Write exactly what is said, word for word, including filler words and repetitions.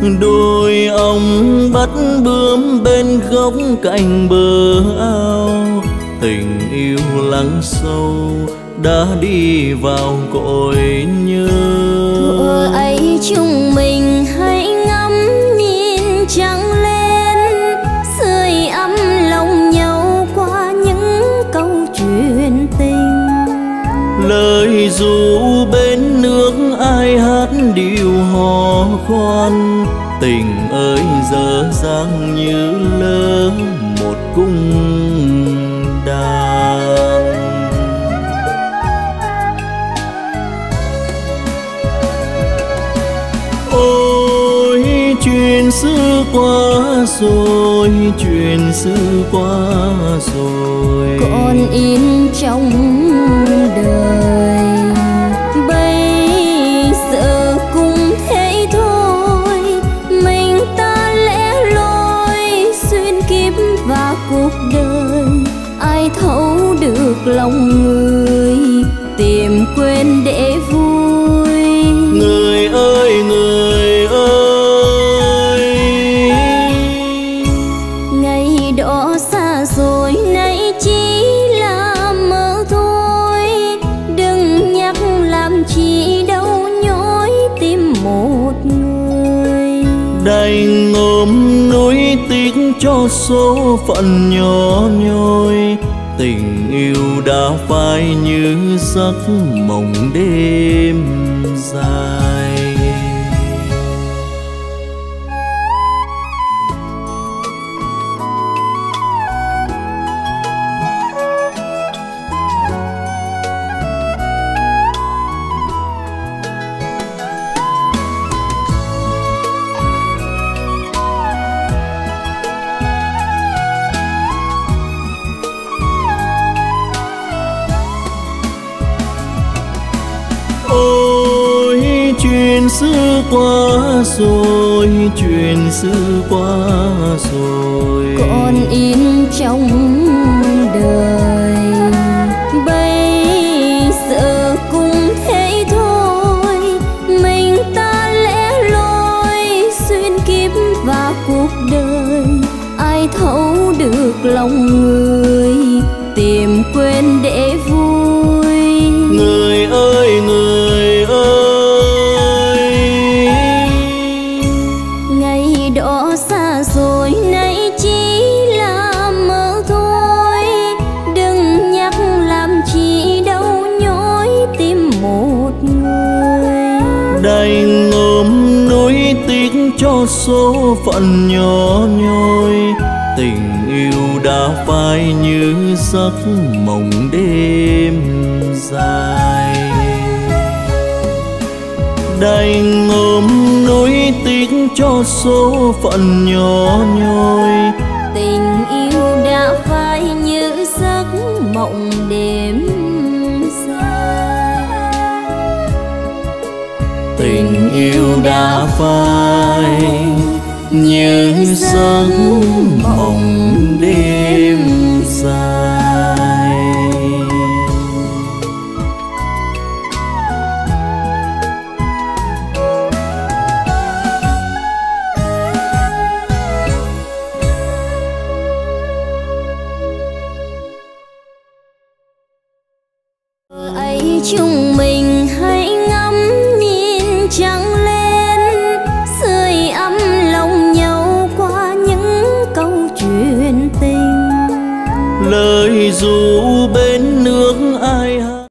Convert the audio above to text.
Đôi ông bắt bướm bên gốc cạnh bờ ao, tình yêu lắng sâu đã đi vào cõi nhớ. Thuở ấy chúng mình hãy ngắm nhìn trăng lên, sưởi ấm lòng nhau qua những câu chuyện tình. Lời ru bên nước ai hát điệu hò khoan, tình ơi dở dang như lỡ một cung đàn. Ôi chuyện xưa qua rồi, chuyện xưa qua rồi, còn in trong đời. Bây giờ cũng thế thôi, mình ta lẻ loi xuyên kiếp và cuộc đời. Ai thấu được lòng người, tìm quên để vui. Người ơi người ơi, ngày đó xa rồi nay chỉ là mơ thôi. Đừng nhắc làm chi đâu nhói tim một người. đành ôm núi tiếc cho số phận nhỏ nhoi. Tình yêu đã phai như giấc mộng đêm dài. Chuyện xưa qua rồi, chuyện xưa qua rồi, còn in trong đời. Bây giờ cũng thế thôi, mình ta lẻ loi xuyên kiếp và cuộc đời. Ai thấu được lòng người, tìm quên để vui. Người ơi người ơi, ngày đó xa rồi nay chỉ là mơ thôi. Đừng nhắc làm chi đâu nhói tim một người. đành ôm núi tiếc cho số phận nhỏ nhoi. Tình yêu đã phai như giấc mộng đêm dài. Đành ôm núi tiếc cho số phận nhỏ nhoi. Tình yêu đã phai như giấc mộng đêm dài. Tình yêu đã phai như giấc mộng